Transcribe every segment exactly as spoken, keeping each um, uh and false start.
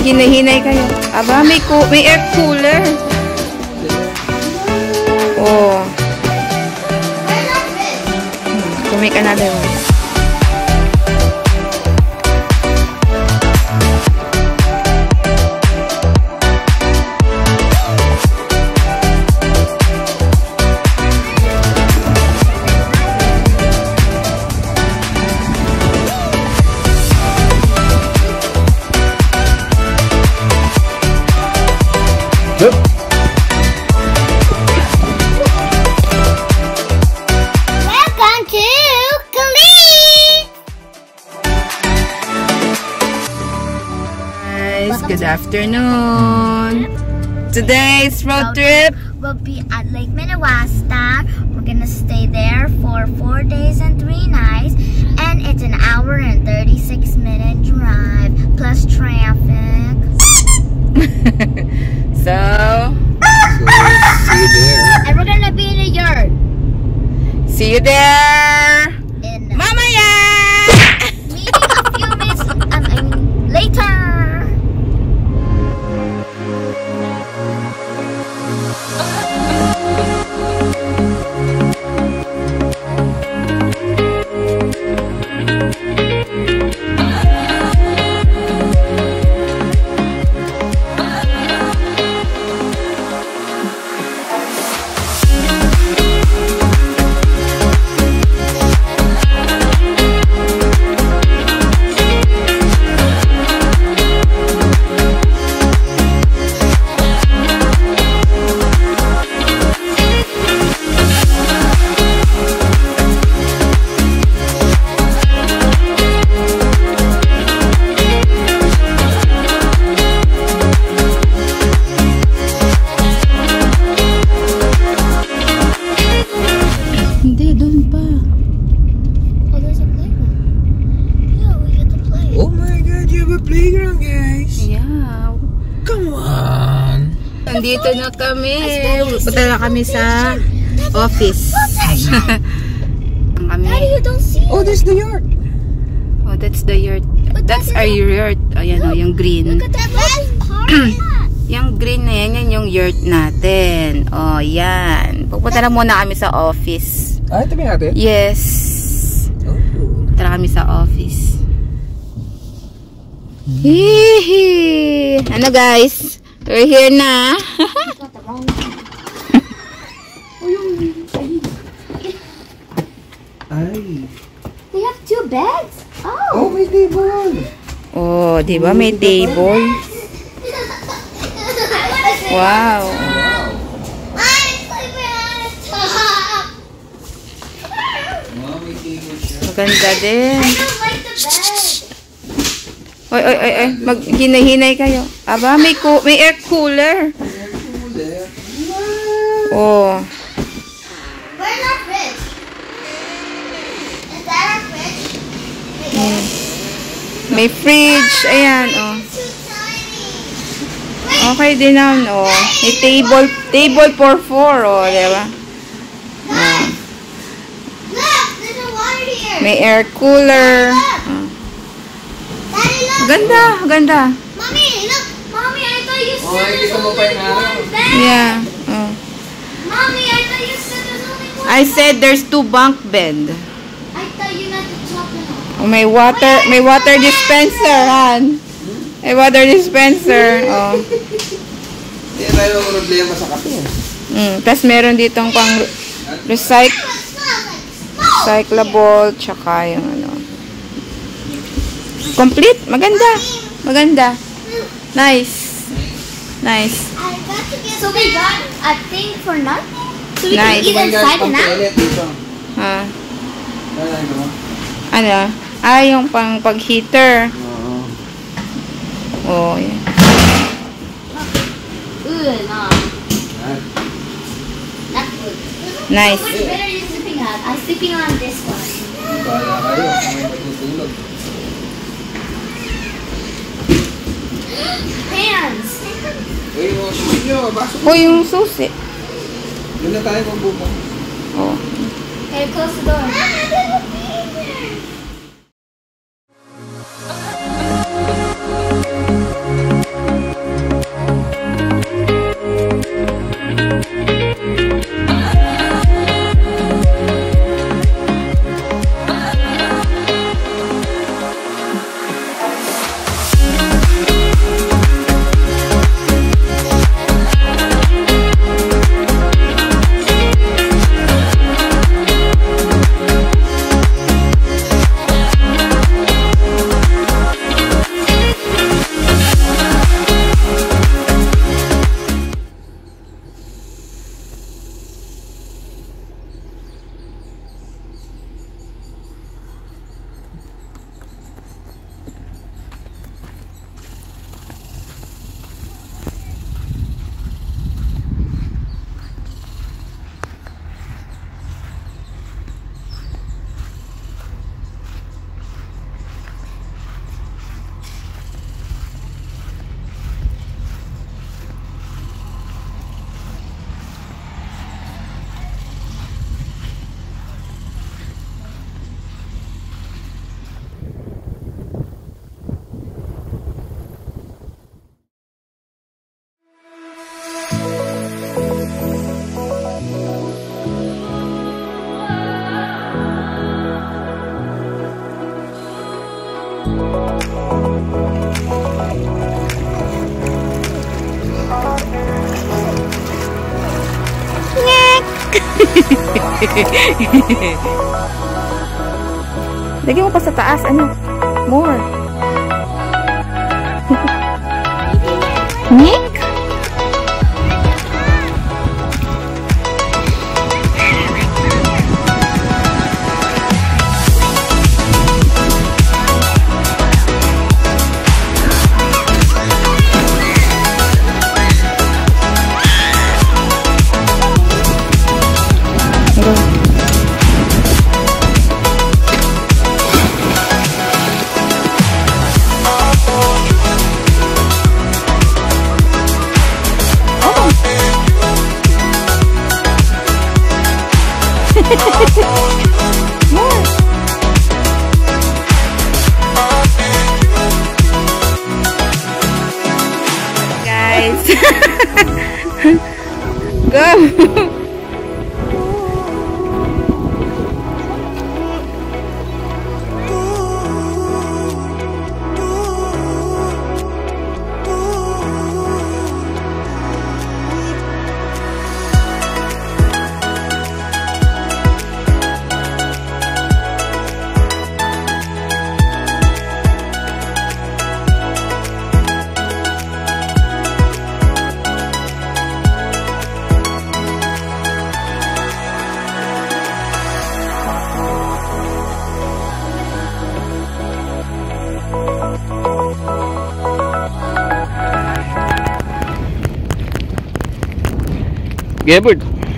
Hinahinay kayo. Aba, may, may air cooler. Oh. Hmm, to make another one. Welcome to Khalid! Guys, good afternoon. Today's road trip. We'll be at Lake Minnewaska. We're gonna stay there for four days and three nights. And it's an hour and thirty-six minute drive plus traffic. So, So, see you there. And we're gonna be in a yard. see you there. In Mamaya! meeting a few minutes um, I mean, later. Hindi, doon pa. Oh, there's a playground. Yeah, we get to play. Oh my God, you have a playground, guys. Yeah. Come on. Nandito na kami. Punta na kami sa office. Kami. Daddy, you don't see Oh, there's the yard. Oh, that's the yard. That's our yard. Ayan o, yung green. Look at that last part. Yung green na yan, yan yung yurt natin. Oh, yan. Pupunta na muna kami sa office. Ah, ito ba yung ate? Yes. Oh. Punta na kami sa office. Hihi! Ano guys? We're here na. Ay. They have two beds? Oh, Oh. may table. Oh, di ba may table? Wow. I'm sleeping on the top. Wow, may table siya. Maganda din. I don't like the bed. Oy, oy, oy, oy. Maghinay-hinay kayo. Aba, may, co may air cooler. Air cooler. Oh. Where's our fridge? Is that our fridge? Hmm. May fridge. Ayan, oh. It's too tiny. Okay din naman, oh. May table, table for four, oh, diba? Look! Look! There's a water here. May air cooler. Oh. Daddy, look! Ganda, ganda. Mommy, look! Mommy, I thought you Oh, said there's nakikita mo only pa yung araw. one bed. Yeah. Oh. Mommy, I thought you said there's only one I said there's two bunk bed. I thought you meant the top and all. Oh, may water, may water dispenser, Han. May water dispenser. Oh. Hindi tayo problema sa kape. Mm, tapos meron ditong pang recyc It smells like smoke. recyclable, tsaka yung ano. Complete. Maganda. Maganda. Nice. Nice. I got to get so we got a thing for nothing? So we Nice. can eat inside and out? Dito. Ha? Wala mo. Ano? Ah, yung pang pag-heater. Oo. Oh, yan. Ugh, no. Yan. Not good. Nice. So which bed are you sleeping on? I'm sleeping on this one. Bahala kayo kung may matutulog. Hands! Uy, mga susi nyo, baso. Oh, yung susi. Doon na tayo magbubo. Oh. Okay, close the door. Ah, there's a fever! Lagyan mo pa sa taas. Ano? More. Nick? More. Guys. Go. Gebert.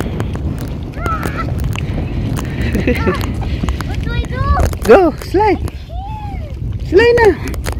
What do I do? Go, slide. Slide na.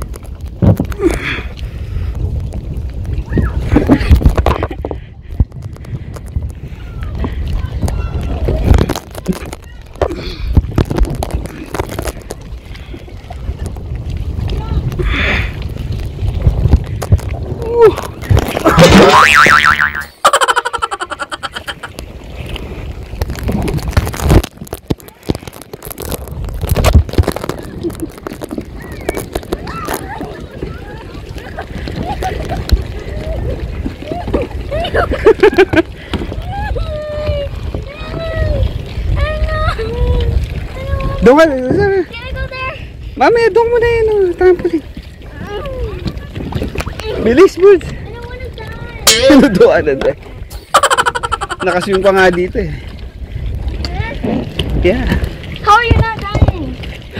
Doon ka, Can I go there? mami, doon mo na yun, oh, trampoline. Bilis, Bud. I don't want to die. Ano doon, ano doon? Nakaswim pa nga dito eh. Yeah. How are you not dying?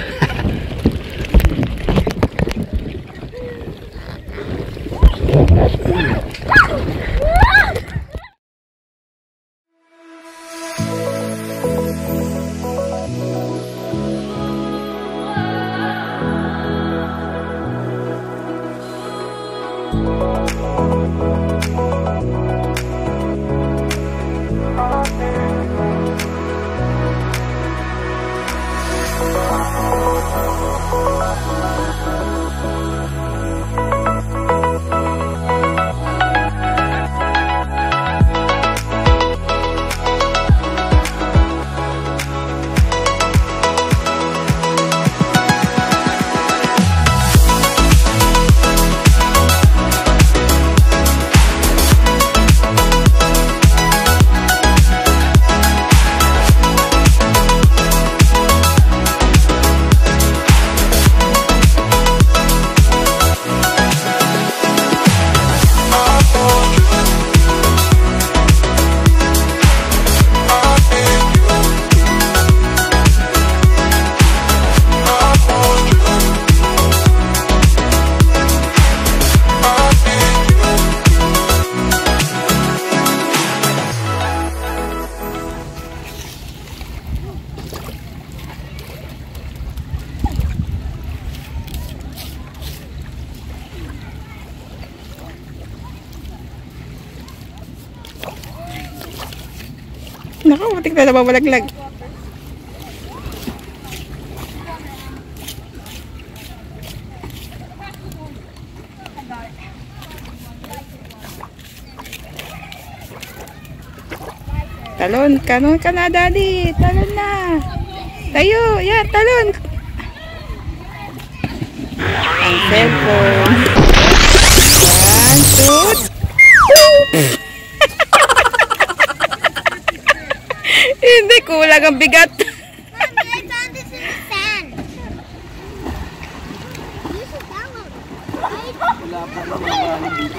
Naku, matik na nababalaglag. Talon, kanon ka na, Daddy. Talon na. Tayo, yan, talon. Ang cellphone. One, two. kulang ang bigat. Mom, I found this in the sand. You should download it, right? Wala pa naman dito.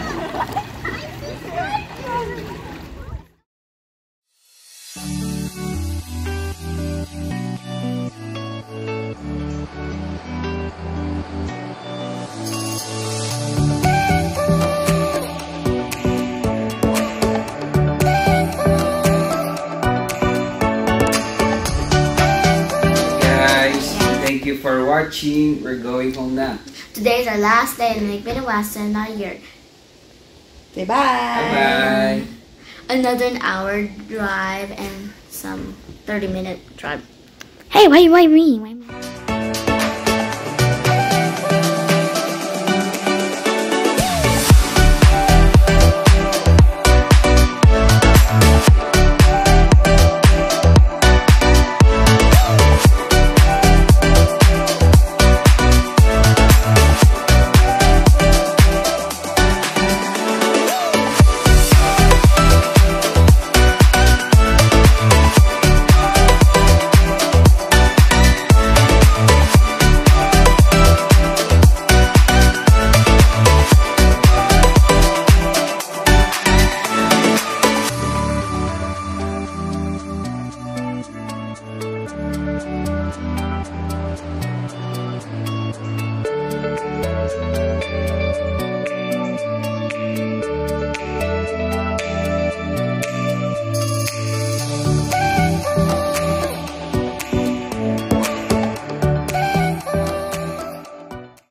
Thank you for watching. We're going home now. Today's our last day in Lake Minnewaska, not a year. Say bye. Bye-bye. Another an hour drive and some thirty minute drive. Hey, why, why me? Why